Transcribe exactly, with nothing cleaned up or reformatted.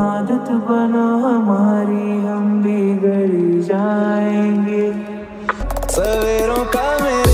आदत बनो हमारी, हम बिगड़ जाएंगे। सवेरों का मेरा